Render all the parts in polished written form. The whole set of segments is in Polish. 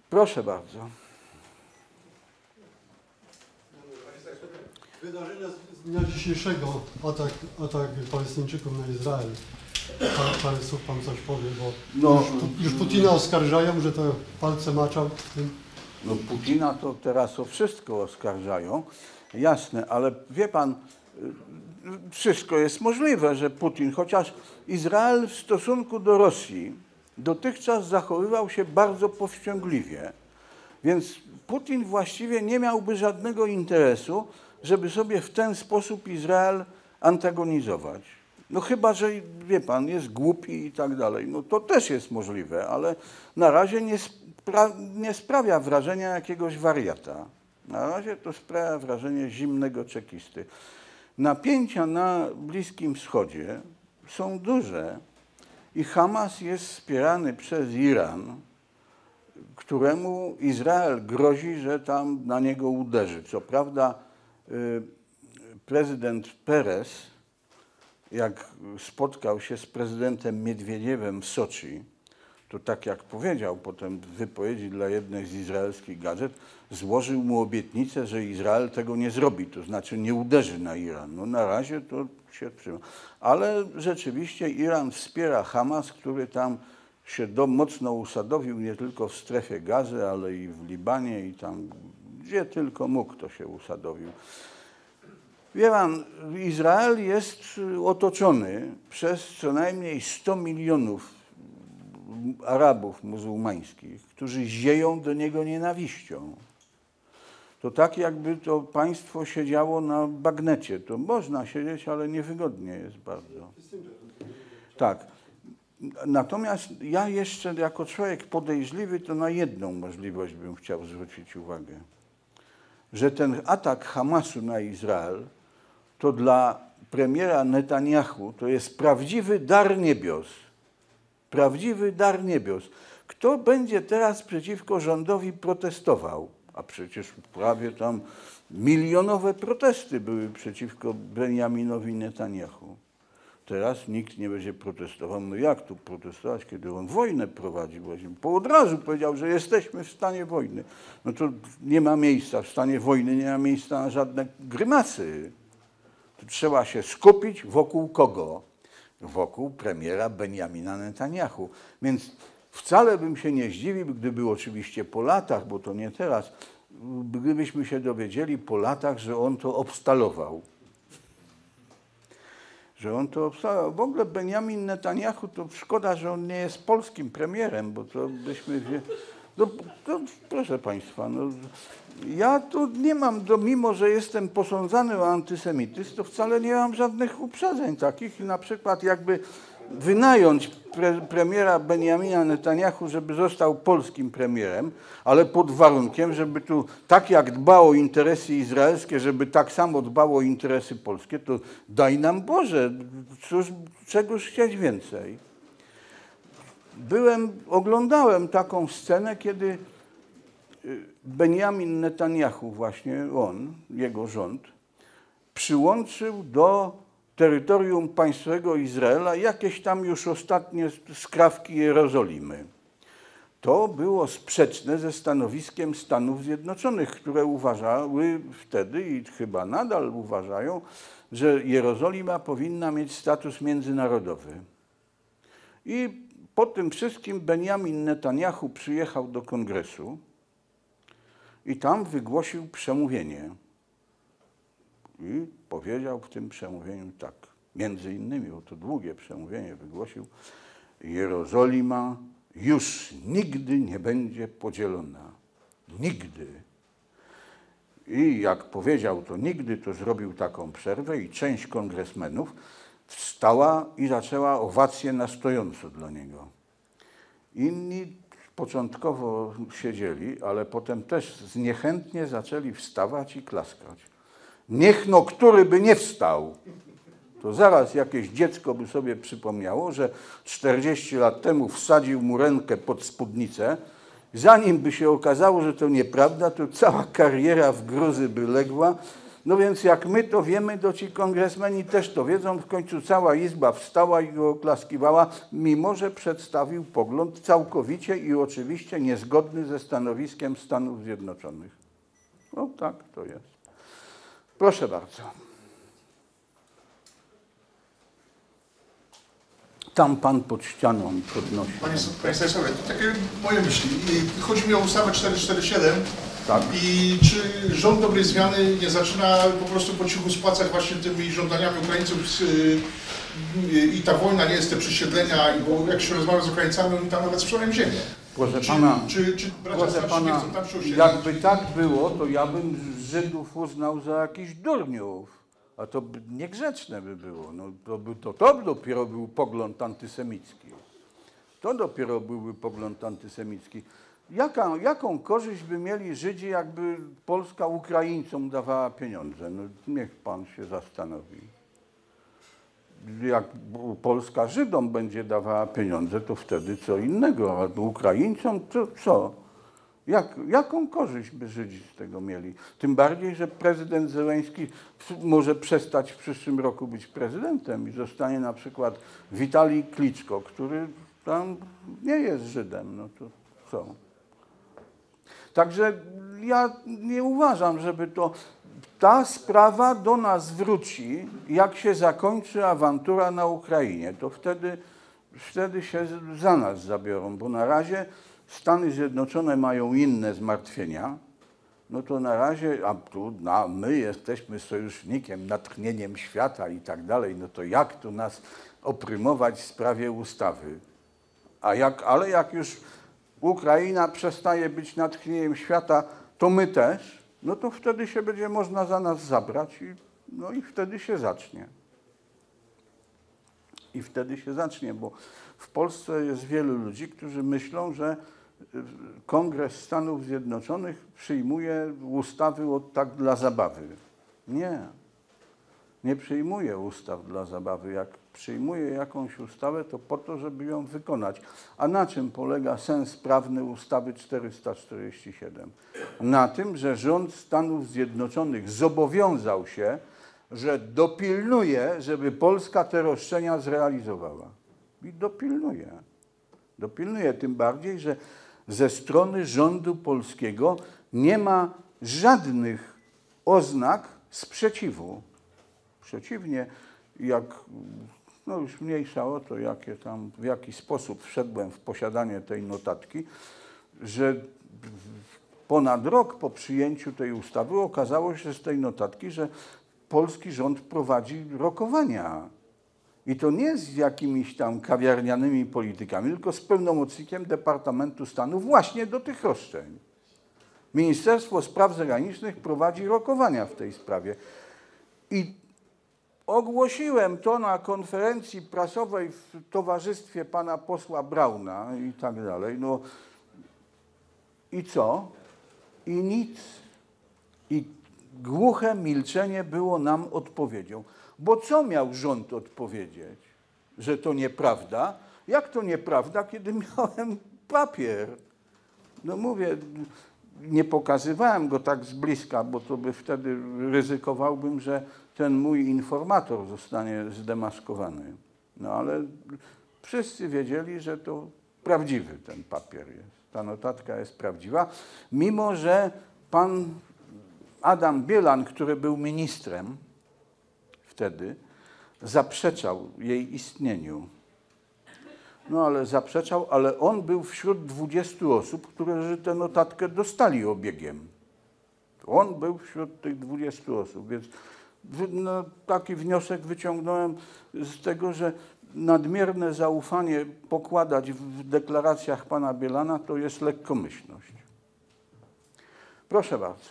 Proszę bardzo. Wydarzenia z dnia dzisiejszego, atak Palestyńczyków na Izrael. Parę słów pan coś powie, bo No, już Putina oskarżają, że to palce maczał w tym. No Putina to teraz o wszystko oskarżają, jasne, ale wie pan, wszystko jest możliwe, że Putin, chociaż Izrael w stosunku do Rosji dotychczas zachowywał się bardzo powściągliwie, więc Putin właściwie nie miałby żadnego interesu, żeby sobie w ten sposób Izrael antagonizować. No chyba, że wie pan, jest głupi i tak dalej, no to też jest możliwe, ale na razie nie sprawia wrażenia jakiegoś wariata. Na razie to sprawia wrażenie zimnego czekisty. Napięcia na Bliskim Wschodzie są duże i Hamas jest wspierany przez Iran, któremu Izrael grozi, że tam na niego uderzy. Co prawda prezydent Peres, jak spotkał się z prezydentem Miedwiediewem w Soczi, to tak jak powiedział potem w wypowiedzi dla jednej z izraelskich gazet, złożył mu obietnicę, że Izrael tego nie zrobi, to znaczy nie uderzy na Iran. No na razie to się trzyma. Ale rzeczywiście Iran wspiera Hamas, który tam się mocno usadowił nie tylko w strefie Gazy, ale i w Libanie i tam, gdzie tylko mógł, to się usadowił. Wie pan, Izrael jest otoczony przez co najmniej 100 milionów Arabów muzułmańskich, którzy zieją do niego nienawiścią. To tak, jakby to państwo siedziało na bagnecie. To można siedzieć, ale niewygodnie jest bardzo. Tak. Natomiast ja jeszcze jako człowiek podejrzliwy to na jedną możliwość bym chciał zwrócić uwagę. Że ten atak Hamasu na Izrael to dla premiera Netanjahu to jest prawdziwy dar niebios. Prawdziwy dar niebios. Kto będzie teraz przeciwko rządowi protestował? A przecież prawie tam milionowe protesty były przeciwko Benjaminowi Netanjahu. Teraz nikt nie będzie protestował. No jak tu protestować, kiedy on wojnę prowadzi? Bo od razu powiedział, że jesteśmy w stanie wojny. No to nie ma miejsca w stanie wojny, nie ma miejsca na żadne grymasy. To trzeba się skupić wokół kogo? Wokół premiera Benjamina Netanjahu. Więc wcale bym się nie zdziwił, gdyby oczywiście po latach, bo to nie teraz, gdybyśmy się dowiedzieli po latach, że on to obstalował. Że on to obstalował. W ogóle Benjamin Netanjahu, to szkoda, że on nie jest polskim premierem, bo to byśmy... No, to, proszę państwa, no, ja tu nie mam, mimo że jestem posądzany o antysemityzm, to wcale nie mam żadnych uprzedzeń takich i na przykład jakby wynająć premiera Benjamina Netanjahu, żeby został polskim premierem, ale pod warunkiem, żeby tu tak jak dba o interesy izraelskie, żeby tak samo dbało o interesy polskie, to daj nam Boże, czegoż chcieć więcej. Oglądałem taką scenę, kiedy Benjamin Netanjahu, właśnie on, jego rząd, przyłączył do terytorium państwowego Izraela jakieś tam już ostatnie skrawki Jerozolimy. To było sprzeczne ze stanowiskiem Stanów Zjednoczonych, które uważały wtedy i chyba nadal uważają, że Jerozolima powinna mieć status międzynarodowy. I po tym wszystkim Benjamin Netanjahu przyjechał do Kongresu i tam wygłosił przemówienie. I powiedział w tym przemówieniu tak, między innymi, bo to długie przemówienie wygłosił, Jerozolima już nigdy nie będzie podzielona. Nigdy. I jak powiedział to nigdy, to zrobił taką przerwę i część kongresmenów wstała i zaczęła owację na stojąco dla niego. Inni początkowo siedzieli, ale potem też niechętnie zaczęli wstawać i klaskać. Niech no, który by nie wstał. To zaraz jakieś dziecko by sobie przypomniało, że 40 lat temu wsadził mu rękę pod spódnicę. Zanim by się okazało, że to nieprawda, to cała kariera w gruzy by legła, No więc jak my to wiemy, to ci kongresmeni też to wiedzą. W końcu cała Izba wstała i go oklaskiwała, mimo że przedstawił pogląd całkowicie i oczywiście niezgodny ze stanowiskiem Stanów Zjednoczonych. No tak to jest. Proszę bardzo. Tam pan pod ścianą podnosi. Panie Stanisławie, to takie moje myśli. Chodzi mi o ustawę 447. Tak. I czy rząd dobrej zmiany nie zaczyna po prostu po cichu spłacać właśnie tymi żądaniami Ukraińców i ta wojna nie jest te przesiedlenia, bo jak się rozmawia z Ukraińcami, oni tam nawet sprzedają ziemię. Proszę pana, Czy bracia starsi nie chcą tam się osiedlić? jakby tak było, to ja bym Żydów uznał za jakichś durniów. A to niegrzeczne by było. No, to dopiero był pogląd antysemicki. To dopiero byłby pogląd antysemicki. Jaką korzyść by mieli Żydzi, jakby Polska Ukraińcom dawała pieniądze? No, niech pan się zastanowi. Jak Polska Żydom będzie dawała pieniądze, to wtedy co innego. A Ukraińcom to co? Jaką korzyść by Żydzi z tego mieli? Tym bardziej, że prezydent Zełenski może przestać w przyszłym roku być prezydentem i zostanie na przykład Witalij Kliczko, który tam nie jest Żydem. No to co? Także ja nie uważam, żeby ta sprawa do nas wróci, jak się zakończy awantura na Ukrainie. To wtedy się za nas zabiorą, bo na razie Stany Zjednoczone mają inne zmartwienia. No to na razie, my jesteśmy sojusznikiem, natchnieniem świata i tak dalej, no to jak tu nas oprymować w sprawie ustawy? Ale jak już Ukraina przestaje być natchnieniem świata, to my też, no to wtedy się będzie można za nas zabrać i wtedy się zacznie. I wtedy się zacznie, bo w Polsce jest wielu ludzi, którzy myślą, że Kongres Stanów Zjednoczonych przyjmuje ustawy tak dla zabawy. Nie przyjmuje ustaw dla zabawy. Jak przyjmuje jakąś ustawę, to po to, żeby ją wykonać. A na czym polega sens prawny ustawy 447? Na tym, że rząd Stanów Zjednoczonych zobowiązał się, że dopilnuje, żeby Polska te roszczenia zrealizowała. I dopilnuje. Dopilnuje tym bardziej, że ze strony rządu polskiego nie ma żadnych oznak sprzeciwu. Przeciwnie, już mniejsza o to, w jaki sposób wszedłem w posiadanie tej notatki, że ponad rok po przyjęciu tej ustawy okazało się z tej notatki, że polski rząd prowadzi rokowania. I to nie z jakimiś tam kawiarnianymi politykami, tylko z pełnomocnikiem Departamentu Stanu właśnie do tych roszczeń. Ministerstwo Spraw Zagranicznych prowadzi rokowania w tej sprawie. I ogłosiłem to na konferencji prasowej w towarzystwie pana posła Brauna i tak dalej. No i co? I nic. I głuche milczenie było nam odpowiedzią. Bo co miał rząd odpowiedzieć? Że to nieprawda? Jak to nieprawda, kiedy miałem papier? No mówię, nie pokazywałem go tak z bliska, bo to by wtedy ryzykowałbym, że ten mój informator zostanie zdemaskowany. No ale wszyscy wiedzieli, że to prawdziwy ten papier jest. Ta notatka jest prawdziwa, mimo że pan Adam Bielan, który był ministrem wtedy, zaprzeczał jej istnieniu. No ale zaprzeczał, ale on był wśród 20 osób, które tę notatkę dostali obiegiem. On był wśród tych 20 osób, więc taki wniosek wyciągnąłem z tego, że nadmierne zaufanie pokładać w deklaracjach pana Bielana to jest lekkomyślność. Proszę bardzo.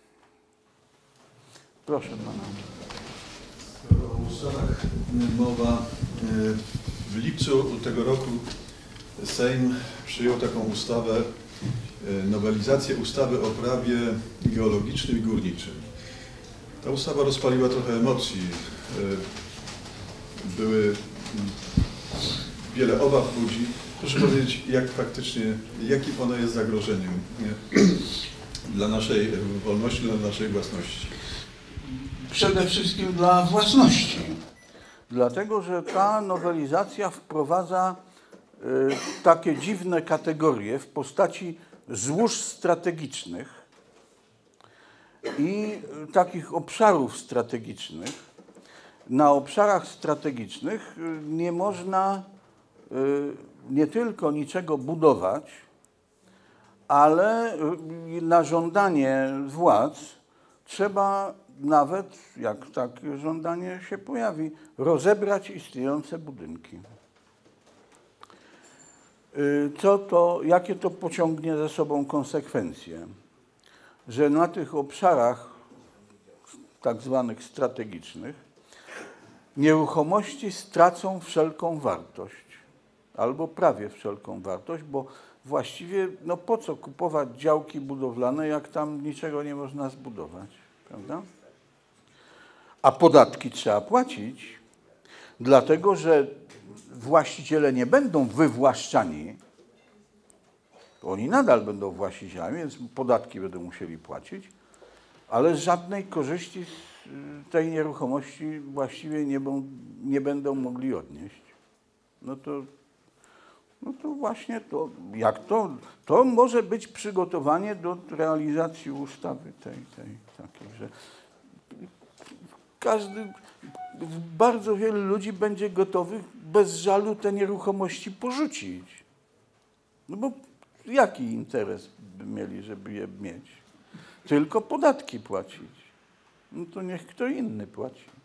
Proszę pana. O ustawach mowa. W lipcu tego roku Sejm przyjął taką ustawę, nowelizację ustawy o prawie geologicznym i górniczym. Ta ustawa rozpaliła trochę emocji. Były wiele obaw ludzi. Proszę powiedzieć, jakim ona jest zagrożeniem dla naszej wolności, dla naszej własności. przede wszystkim dla własności. Dlatego, że ta nowelizacja wprowadza takie dziwne kategorie w postaci złóż strategicznych i takich obszarów strategicznych. Na obszarach strategicznych nie można nie tylko niczego budować, ale na żądanie władz trzeba nawet, jak takie żądanie się pojawi, rozebrać istniejące budynki. Jakie to pociągnie za sobą konsekwencje? Że na tych obszarach tak zwanych strategicznych nieruchomości stracą wszelką wartość albo prawie wszelką wartość, bo właściwie no po co kupować działki budowlane, jak tam niczego nie można zbudować, prawda? A podatki trzeba płacić, dlatego że właściciele nie będą wywłaszczani, oni nadal będą właścicielami, więc podatki będą musieli płacić, ale żadnej korzyści z tej nieruchomości właściwie nie będą mogli odnieść. No to właśnie to może być przygotowanie do realizacji ustawy takiej, że bardzo wielu ludzi będzie gotowych bez żalu te nieruchomości porzucić. No bo jaki interes by mieli, żeby je mieć? Tylko podatki płacić. No to niech kto inny płaci.